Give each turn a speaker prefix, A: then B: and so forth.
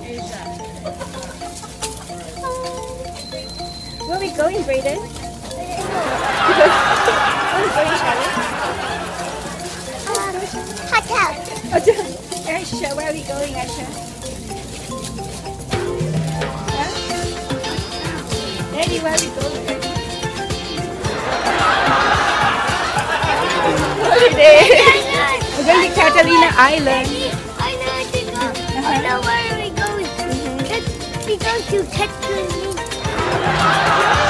A: Where are we going, Brayden? Where are we going, Charlie?
B: Hotel.
A: Aisha, where are we going, Aisha? Huh? Daddy, where are we going? Holiday. We're going to Catalina Island.
B: Daddy, I know where to go. I know where we're going. We go to Catalina.